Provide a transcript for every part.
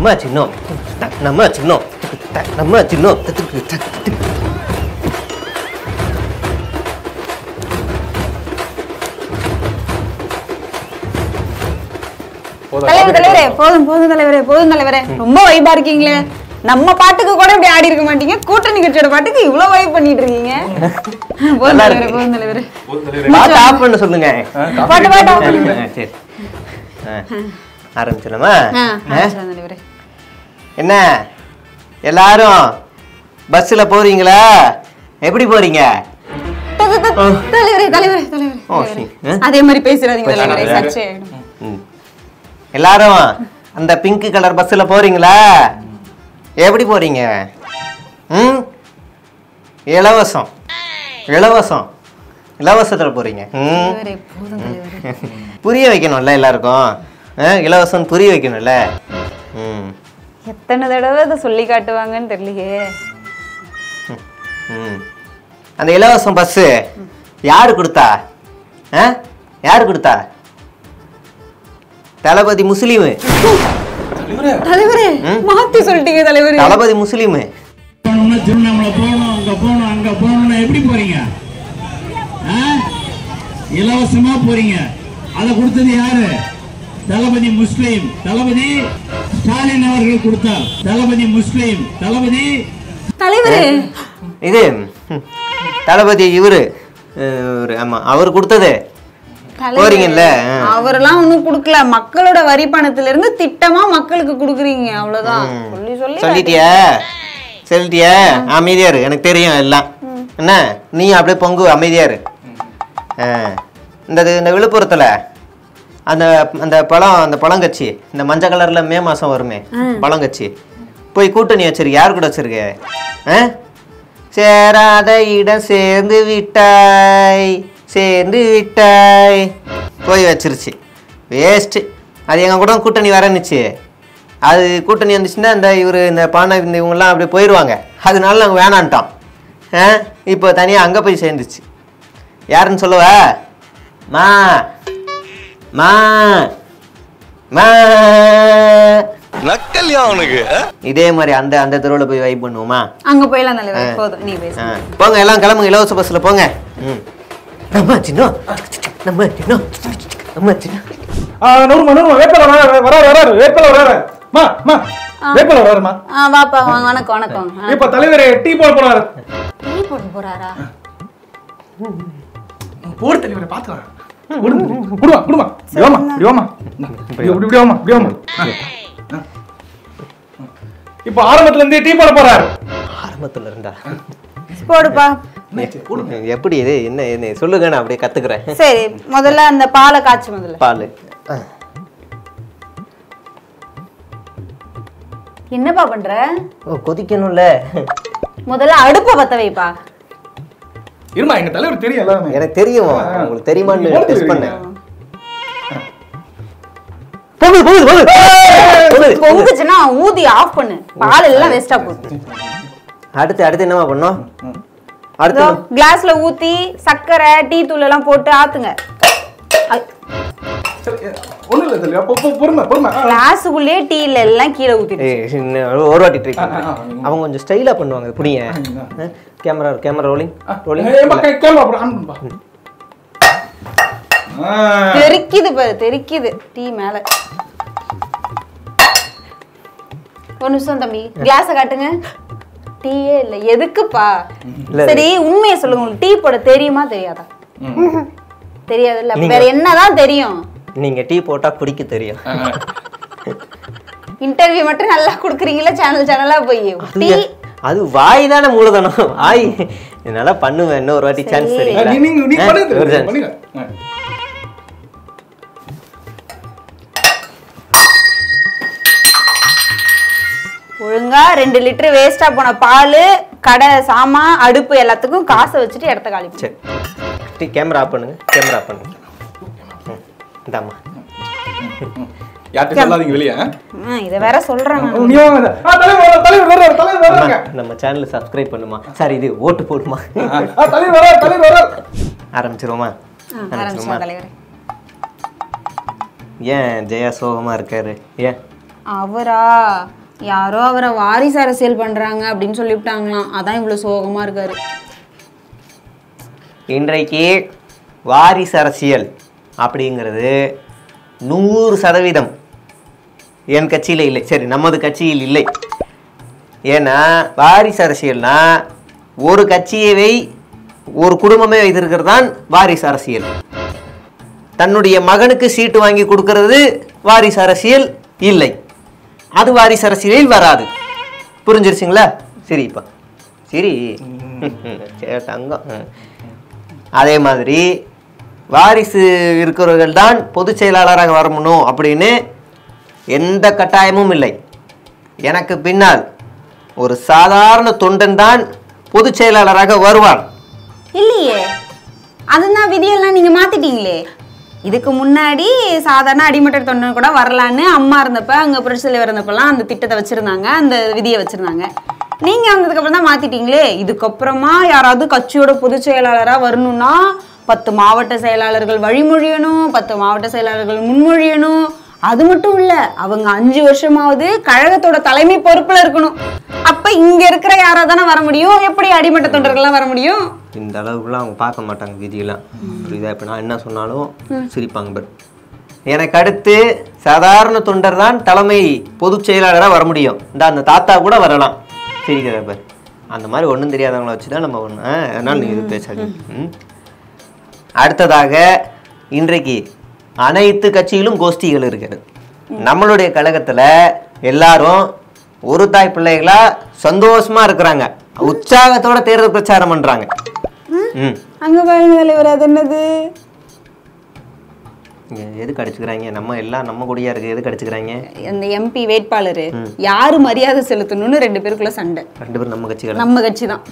நம்ம சின்னம் நம்ம சின்னம் நம்ம சின்னம் தலைவரே போதும் போதும் தலைவரே போதும் தலைவரே ரொம்ப வைபா இருக்கீங்களே நம்ம பாட்டுக்கு கூட இப்படி ஆடி இருக்க மாட்டீங்க கூட்டணி கட்சியோட பாட்டுக்கு இவ்வளவு வைப் பண்ணிட்டு இருக்கீங்க போதும் தலைவரே போதும் தலைவரே பாட்டு ஆஃப் பண்ண சொல்லுங்க பாட்டு பாட்டு ஆஃப் பண்ணுங்க சரி ஆரம்பிச்சலாமா தலைவரே என்ன எல்லாரும் பஸ்ல போறீங்களா எப்படி போறீங்க தலைவரே தலைவரே தலைவரே அதே மாதிரி பேசுறாதீங்க தலைவரே சர்ச்சை எல்லாரும் அந்த பிங்க் கலர் பஸ்ல போறீங்களா எப்படி போறீங்க இலவசம் இலவசம் இலவசத்துல போறீங்க புரிய வைக்கணும்ல எல்லாருக்கும் இலவசம் புரிய வைக்கணும்ல எத்தனை தடவை இதை சொல்லி காட்டுவாங்கன்னு தெரியலையே அந்த இலவசம் பஸ் யாரு கொடுத்தா யாரு கொடுத்தா தளபதி முஸ்லீம் தலைவரே மாத்தி சொல்லிட்டீங்க தலைவரே தளபதி முஸ்லீம் திருவண்ணாமலை போகணும் அங்க போகணும் எப்படி போறீங்க இலவசமா போறீங்க அதை கொடுத்தது யாரு தளபதி முஸ்லீம் தளபதி ஸ்டாலின் அவர்கள் கொடுத்தார் தளபதி முஸ்லீம் தளபதி தலைவரே இது தளபதி இவரு ஆமா அவர் கொடுத்தது போறீங்கல்ல அவரெல்லாம் ஒண்ணும் குடுக்கல மக்களோட வரி பணத்துல இருந்து திட்டமா மக்களுக்கு குடுக்குறீங்க அவ்வளவுதான் சொல்லி சொல்லி சொல்லிட்டியா அமைதியாரு எனக்கு தெரியும் எல்லாம் என்ன நீ அப்படியே பொங்கு அமைதியாரு இந்த விழுப்புரத்துல அந்த அந்த பழங்கட்சி இந்த மஞ்சள் கலர்ல மே மாசம் வருமே பழங்கட்சி போய் கூட்டணி வச்சிருக்கு யாரு கூட வச்சிருக்கு சேராத இடம் சேர்ந்து விட்டாய் போய் வச்சிருச்சு வேஸ்ட்டு அது எங்கள் கூட கூட்டணி வரன்னுச்சு அது கூட்டணி வந்துச்சுன்னா இந்த பானை இவங்கெல்லாம் அப்படியே போயிடுவாங்க அதனால நாங்கள் வேணான்ட்டோம் இப்போ தனியாக அங்கே போய் சேர்ந்துச்சு யாருன்னு சொல்லுவ மா மா மா நக்கல்யா அவனுக்கு இதே மாதிரி அந்த தெருவில் போய் வைப் பண்ணுவோமா அங்கே போயலாம் தலைவரே போதும் நீ பேசு போங்க எல்லாம் கிளம்புங்க இலவச பஸ்ஸில் போங்க நம்ம சின்ன வணக்கம் வணக்கம் இப்ப தலைவர் டீ போட போறாரு டீ போட போறாரா போடு தலைவரே பாத்துக்கலாம் குடுமா இப்ப ஆரம்பத்துல இருந்தே டீ போட போறாரு ஆரம்பத்துல இருந்தா போடுப்பா எப்படி இது என்ன சொல்லுங்க நான் அப்படியே கத்துக்கிறேன் சரி முதல்ல அந்த பாலை காய்ச்சு முதல்ல பால் என்னப்பா பண்ற கொதிக்கணும்ல முதல்ல அடுப்பை பத்த வைப்பா இருமா எங்க தலைவர் தெரியும் எல்லாமே எனக்கு தெரியும் உங்களுக்கு தெரியுமான்னு டெஸ்ட் பண்ணேன் பொங்குச்சுன்னா ஊதி ஆஃப் பண்ணு பால் எல்லாம் வேஸ்டா போகுது அடுத்து என்னமா பண்ணோம் அடுத்து கிளாஸ்ல ஊத்தி சக்கரை டீ தூள் எல்லாம் போட்டு ஆத்துங்க ஒண்ணு இல்ல தெரியல பொறுமை கிளாஸுக்குள்ளே டீல எல்லாம் கீழே ஊத்திட்டு ஒரு வாட்டி ட்ரை அவங்க கொஞ்சம் ஸ்டைலா பண்ணுவாங்க புடிங்க கேமரா ரோலிங் கேமரா தெரிக்குது பாரு தெரிக்குது டீ மேல ஒரு நிமிஷம் தம்பி கிளாஸ காட்டுங்க டீயே இல்ல எதுக்குப்பா சரி உண்மையை சொல்லுங்க உங்களுக்கு டீ போட தெரியுமா தெரியாதா தெரியாதுல்ல வேற என்னதான் தெரியும் நீங்க டீ போட்டா குடிக்க தெரியும் இன்டர்வியூ மட்டும் நல்லா குடுக்குறீங்களா சேனலா போய் டீ அது வாய் தானே மூலதனம் வாய் என்னால பண்ணுவேன் இன்னொரு வாட்டி சான்ஸ் தெரியும் ஒழுங்கா 2 லிட்டர் வேஸ்டா போன பால் கடை சாமா அடுப்பு எல்லாத்துக்கும் காசை வச்சுட்டு இடத்த காலி சரி கேமரா ஆஃப் பண்ணுங்க இந்தாமா யார்ட்ட சொல்லாதீங்க வெளிய இத வேற சொல்றாங்க நம்ம சேனலை சப்ஸ்கிரைப் பண்ணுமா சார் இது ஓட்டு போடுமா ஆரம்பிச்சிருவோமா தலைவரே ஏன் ஜெயா சோகமா இருக்காரு ஏன் அவரா யாரோ அவரை வாரிசு அரசியல் பண்றாங்க அப்படின்னு சொல்லிவிட்டாங்களாம். அதான் இவ்வளவு சோகமா இருக்காரு. இன்றைக்கு வாரிசு அரசியல் அப்படிங்கிறது 100% என் கட்சியில் இல்லை. சரி, நமது கட்சியில் இல்லை. ஏன்னா வாரிசு அரசியல்னா ஒரு கட்சியவை ஒரு குடும்பமே வைத்திருக்கிறது தான் வாரிசு அரசியல். தன்னுடைய மகனுக்கு சீட்டு வாங்கி கொடுக்கறது வாரிசு அரசியல் இல்லை. அது வாரிசு அரசியலில் வராது. புரிஞ்சிருச்சுங்களா? சரி, இப்போ சரி தங்கம். அதே மாதிரி வாரிசு இருக்கிறவர்கள் தான் பொதுச் செயலாளராக வரணும் அப்படின்னு எந்த கட்டாயமும் இல்லை. எனக்கு பின்னால் ஒரு சாதாரண தொண்டன் தான் பொதுச் செயலாளராக வருவான். இல்லையே, அதுதான் விதியெல்லாம் நீங்க மாத்திட்டீங்களே. இதுக்கு முன்னாடி சாதாரண அடிமட்ட தொண்டன் கூட வரலான்னு அம்மா இருந்தப்ப அங்க புரட்சி தலைவர் இருந்தப்பெல்லாம் அந்த திட்டத்தை வச்சிருந்தாங்க, அந்த விதியை வச்சிருந்தாங்க. நீங்க வந்ததுக்கு அப்புறம் தான் மாத்திட்டீங்களே. இதுக்கப்புறமா யாராவது கட்சியோட பொதுச் செயலாளரா வரணும்னா 10 மாவட்ட செயலாளர்கள் வழிமொழியணும், 10 மாவட்ட செயலாளர்கள் முன்மொழியணும். அது மட்டும் இல்ல, அவங்க 5 வருஷமாவது கழகத்தோட தலைமை பொறுப்புல இருக்கணும். அப்ப இங்க இருக்கிற யாரா தானே வர முடியும்? எப்படி அடிமட்ட தொண்டர்கள்லாம் வர முடியும்? இந்த அளவுக்குலாம் அவங்க பார்க்க மாட்டாங்க விதியெல்லாம். புரியுதா? இப்போ நான் என்ன சொன்னாலும் சிரிப்பாங்க. பட் எனக்கு அடுத்து சாதாரண தொண்டர் தான் தலைமை பொதுச் செயலாளராக வர முடியும். அந்த தாத்தா கூட வரலாம். சிரிக்கிற பார். அந்த மாதிரி ஒன்றும் தெரியாதவங்கள வச்சு தான் நம்ம ஒன்று. அதனால நீ இது பேசாது. அடுத்ததாக இன்றைக்கு அனைத்து கட்சியிலும் கோஷ்டிகள் இருக்கிறது. நம்மளுடைய கழகத்துல எல்லாரும் ஒரு தாய் பிள்ளைகளா சந்தோஷமா இருக்கிறாங்க. உற்சாகத்தோட தேர்தல் பிரச்சாரம் பண்றாங்க. அங்க பாருங்க தலைவர், அது என்னது? எதுக்கு அடிச்சுக்கிறாங்க? நம்ம எல்லாம் நம்ம கூடயா இருக்கு. எதுக்கு அடிச்சுக்கிறாங்க? அந்த எம்பி வேட்பாளர் யாரு மரியாதை செலுத்தணும்னு 2 பேருக்குள்ள சண்டை. 2 பேரும் நம்ம கட்சிகள். நம்ம கட்சி தான்.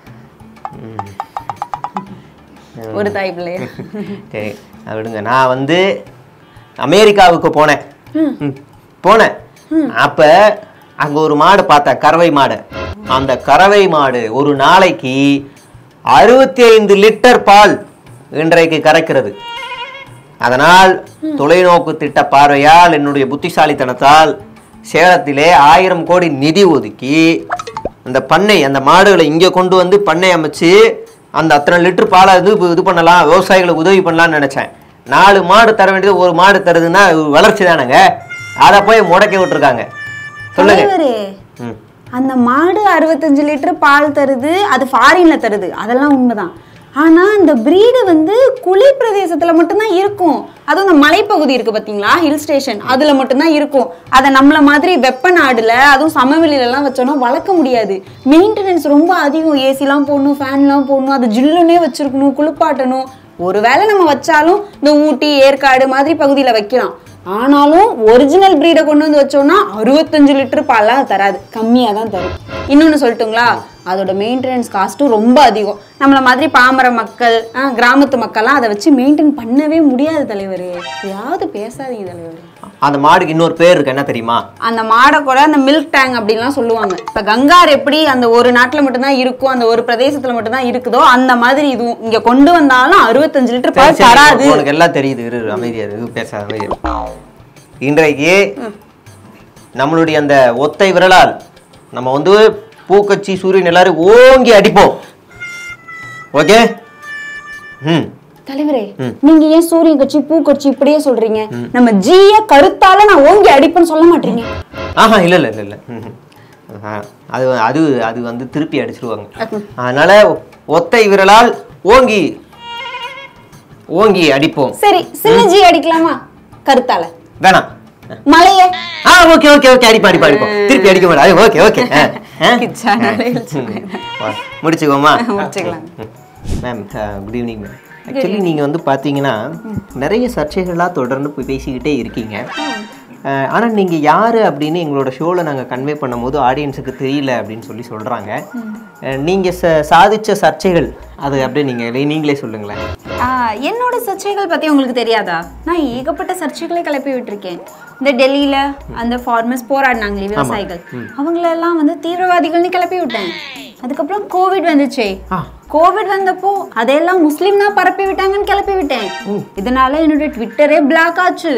ஒரு தாய் பிள்ளைய. சரி, விடுங்க. நான் அமெரிக்காவுக்கு போனேன். அப்ப அங்க ஒரு மாடு பார்த்தேன், கறவை மாடு. அந்த கறவை மாடு ஒரு நாளைக்கு 65 லிட்டர் பால் இன்றைக்கு கறக்கிறது. அதனால் தொலைநோக்கு திட்ட பார்வையால் என்னுடைய புத்திசாலித்தனத்தால் சேலத்திலே 1000 கோடி நிதி ஒதுக்கி அந்த பண்ணை, அந்த மாடுகளை இங்கே கொண்டு வந்து பண்ணை அமைச்சு அந்த அத்தனை லிட்டர் பாலை இது பண்ணலாம், விவசாயிகளுக்கு உதவி பண்ணலாம்னு நினைச்சேன். 4 மாடு தர வேண்டியது 1 மாடு தருதுன்னா வளர்ச்சி தானங்க. அதை போய் முடக்கி விட்டுருக்காங்க. சொல்லுங்க. அந்த மாடு 65 லிட்டர் பால் தருது, அது ஃபாரின்ல தருது, அதெல்லாம் உண்மைதான். ஆனா இந்த பிரீடு குளிர் பிரதேசத்துல மட்டும்தான் இருக்கும். அதுவும் இந்த மலைப்பகுதி இருக்கு பாத்தீங்களா, ஹில் ஸ்டேஷன், அதுல மட்டும்தான் இருக்கும். அதை நம்மள மாதிரி வெப்ப நாடுல, அதுவும் சமவெளியில எல்லாம் வச்சோம்னா வளர்க்க முடியாது. மெயின்டெனன்ஸ் ரொம்ப அதிகம். ஏசிலாம் போடணும், ஃபேன்லாம் போடணும், அது ஜில்லுன்னே வச்சிருக்கணும், குளிப்பாட்டணும். ஒருவேளை நம்ம வச்சாலும் இந்த ஊட்டி, ஏற்காடு மாதிரி பகுதியில வைக்கலாம். ஆனாலும் ஒரிஜினல் பிரீடை கொண்டு வந்து வச்சோம்னா 65 லிட்டர் பால்லாம் தராது, கம்மியா தான் தரும். இன்னொன்னு சொல்லட்டுங்களா, அதோட மெயின்டெனன்ஸ் காஸ்ட்டும் ரொம்ப அதிகம். நம்மள மாதிரி பாமர மக்கள், கிராமத்து மக்கள்லாம் அதை வச்சு மெயின்டைன் பண்ணவே முடியாது தலைவர். யாவது பேசாதீங்க தலைவர். அந்த மாடுக்கு இன்னொரு பேர் இருக்கு, என்ன தெரியுமா? அந்த மாடை கூட அந்த மில்க் டேங்க் அப்படின்லாம் சொல்லுவாங்க. இப்ப கங்கார் எப்படி அந்த ஒரு நாட்டுல மட்டும்தான் இருக்கும், அந்த ஒரு பிரதேசத்துல மட்டும்தான் இருக்குதோ, அந்த மாதிரி இதுவும் இங்க கொண்டு வந்தாலும் 65 லிட்டர் பால் தராது. உனக்கு எல்லாம் தெரியுது, அமைதியா பேசாத. இன்றைக்கு நம்மளுடைய அந்த ஒத்தை விரலால் நம்ம பூக்கட்சி சூரியன் எல்லாரும் ஓங்கி அடிப்போம். ஓகே தலைவரே, நீங்க ஏன் சூரியன் கட்சி பூக்கட்சி இப்படியே சொல்றீங்க? நம்ம ஜிய கருத்தால நான் ஓங்கி அடிப்பேன்னு சொல்ல மாட்டீங்க? ஆஹா, இல்ல இல்ல இல்ல. அது அது அது திருப்பி அடிச்சிருவாங்க. அதனால ஒத்தை விரலால் ஓங்கி ஓங்கி அடிப்போம். சரி, சின்ன ஜி அடிக்கலாமா கருத்தால? வேணாம். மலையே ஓகே ஓகே ஓகே, அடிப்போம். திருப்பி அடிக்க மாட்டேன். ஓகே ஓகே, முடிச்சுக்கோமா? முடிச்சுக்கலாம். Ma'am, good evening ma'am. Actually நீங்கள் பார்த்தீங்கன்னா நிறைய சர்ச்சைகளாக தொடர்ந்து பேசிக்கிட்டே இருக்கீங்க. ஆனால் நீங்கள் யார் அப்படின்னு எங்களோட ஷோவில் நாங்கள் கன்வே பண்ணும்போது ஆடியன்ஸுக்கு தெரியல அப்படின்னு சொல்கிறாங்க. நீங்கள் சாதித்த சர்ச்சைகள் அது அப்படியே நீங்களே சொல்லுங்களேன். என்னோட சர்ச்சைகள் பற்றி உங்களுக்கு தெரியாதா? நான் ஏகப்பட்ட சர்ச்சைகளை கிளப்பி விட்டுருக்கேன். இந்த டெல்லியில் அந்த ஃபார்மர்ஸ் போராடினாங்களே விவசாயிகள், அவங்களெல்லாம் தீவிரவாதிகள்னு கிளப்பி விட்டேன். அதுக்கப்புறம் கோவிட் வந்துச்சு. கோவிட் வந்தப்போ அதையெல்லாம் முஸ்லீம் தான் பரப்பி விட்டாங்கன்னு கிளப்பி விட்டேன். இதனால என்னோட ட்விட்டரே பிளாக் ஆச்சு.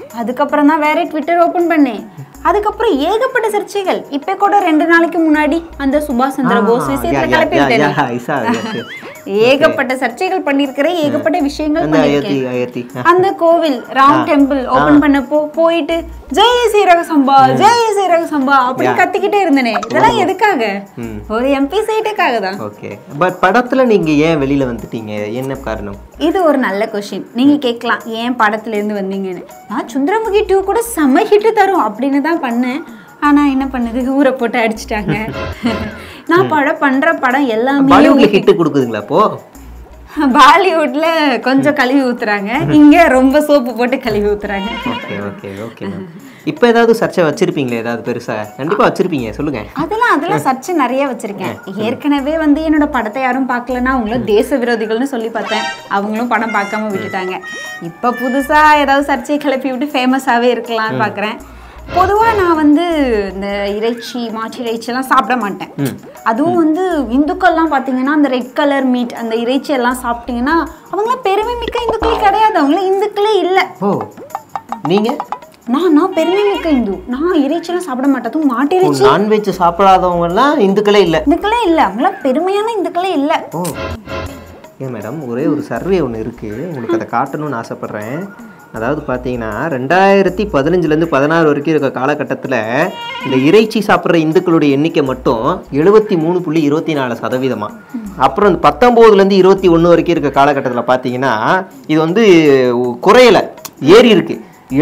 அதுக்கப்புறம் தான் வேற ட்விட்டர் ஓபன் பண்ணேன். அதுக்கப்புறம் ஏகப்பட்ட சர்ச்சைகள். இப்ப கூட 2 நாளைக்கு முன்னாடி அந்த சுபாஷ் சந்திர போஸ் விஷயத்துல கிளப்பிட்டேன். ஏகப்பட்ட சர்ச்சைகள் பண்ணிருக்கிறேன், ஏகப்பட்ட விஷயங்கள் பண்ணிருக்கேன். அந்த கோவில் ராம் டெம்பிள் ஓபன் பண்ணப்போ போயிட்டு ஜெய் சீரக சம்பா ஜெய் சீரக சம்பா அப்படி கத்திக்கிட்டே இருந்தனே. இதெல்லாம் எதுக்காக? ஒரு எம்பி சீட்டுக்காக தான். ஓகே, பட் படத்துல நீங்க ஏன் வெளியில வந்துட்டீங்க? என்ன காரணம்? இது ஒரு நல்ல क्वेश्चन. நீங்க கேட்கலாம் ஏன் படத்துல இருந்து வந்தீங்கன்னு. நான் சுந்தரமுகி 2 கூட செம ஹிட் தரும் அப்படின்னு தான் பண்ணேன். ஆனா என்ன பண்ணுது, ஊரை போட்டு அடிச்சிட்டாங்க. நான் பண்ற படம் எல்லாமே பாலிவுட்ல ஹிட் கொடுக்குதுங்களா? அப்போ பாலிவுட்ல கொஞ்சம் கழுவி ஊத்துறாங்க, இங்க ரொம்ப சோப்பு போட்டு கழுவி ஊத்துறாங்க. Okay okay okay. இப்போ ஏதாவது சர்ச்சை வச்சிருப்பீங்களே? ஏதாவது பெருசா? கண்டிப்பா வச்சிருப்பீங்க, சொல்லுங்க. அதெல்லாம் சர்ச்சை நிறைய வச்சிருக்கேன். ஏற்கனவே வந்து என்னோட படத்தை யாரும் பார்க்கலன்னா அவங்களும் தேச விரோதிகள்னு சொல்லி பார்த்தேன், அவங்களும் படம் பார்க்காம விட்டுட்டாங்க. இப்போ புதுசா ஏதாவது சர்ச்சையை கிளப்பி விட்டு ஃபேமஸாவே இருக்கலாம்னு பார்க்குறேன். பொதுவாக நான் வந்து இந்த இறைச்சி மாட்டு இறைச்சியெல்லாம் சாப்பிட மாட்டேன். அதுவும் வந்து இந்துக்கள்லாம் பார்த்தீங்கன்னா அந்த ரெட் கலர் மீட் அந்த இறைச்சி எல்லாம் சாப்பிட்டீங்கன்னா அவங்களாம் பெருமை மிக்க இந்துக்கள் கிடையாது, அவங்களாம் இந்துக்களே இல்லை. ஓ, நீங்க? நான் பெருமை மிக்க இந்து. நான் இறைச்சியெல்லாம் சாப்பிட மாட்டேன். மாட்டு இறைச்சி நான்வெஜ் சாப்பிடாதவங்கலாம் இந்துக்களே இல்லை? இந்துக்களே இல்லை, அவங்களாம் பெருமையான இந்துக்களே இல்லை. ஓ ஏன் மேடம், ஒரே ஒரு சர்வே ஒன்று இருக்குது, உங்களுக்கு அதை காட்டணும்னு ஆசைப்பட்றேன். அதாவது பார்த்தீங்கன்னா 2015லேருந்து 16 வரைக்கும் இருக்க காலகட்டத்தில் இந்த இறைச்சி சாப்பிட்ற இந்துக்களுடைய எண்ணிக்கை மட்டும் 73.24%. அப்புறம் இந்த 19லேருந்து 21 வரைக்கும் இருக்க காலகட்டத்தில் பார்த்தீங்கன்னா இது வந்து குறையலை, ஏறி இருக்கு.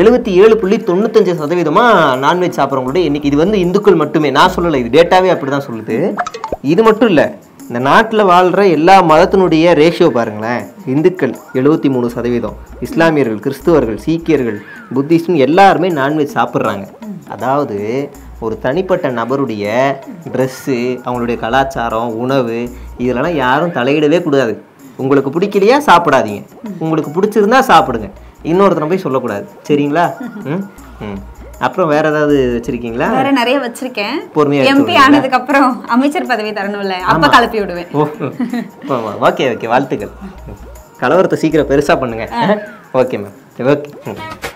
77.95% நான்வெஜ் சாப்பிட்றவங்களுடைய எண்ணிக்கை. இது வந்து இந்துக்கள் மட்டுமே, நான் சொல்லலை, இது டேட்டாவே அப்படி தான் சொல்லுது. இது மட்டும் இல்லை, இந்த நாட்டில் வாழ்கிற எல்லா மதத்தினுடைய ரேஷியோ பாருங்களேன். இந்துக்கள் 73%, இஸ்லாமியர்கள், கிறிஸ்துவர்கள், சீக்கியர்கள், புத்திஸ்ட்னு எல்லாருமே நான்வெஜ் சாப்பிட்றாங்க. அதாவது ஒரு தனிப்பட்ட நபருடைய ட்ரெஸ்ஸு, அவங்களுடைய கலாச்சாரம், உணவு, இதெல்லாம் யாரும் தலையிடவே கூடாது. உங்களுக்கு பிடிக்கலையா சாப்பிடாதீங்க, உங்களுக்கு பிடிச்சிருந்தா சாப்பிடுங்க, இன்னொருத்தனை போய் சொல்லக்கூடாது, சரிங்களா? அப்புறம் வேற ஏதாவது வச்சிருக்கீங்களா? வேற நிறைய வச்சிருக்கேன். எம்பி ஆனதுக்கு அப்புறம் அமைச்சர் பதவி தரணும்ல, அப்ப கலப்பி விடுவேன். ஓகே ஓகே, வாழ்த்துக்கள். கலவரத்தை சீக்கிரம் பெருசா பண்ணுங்க. Okay ma'am, okay.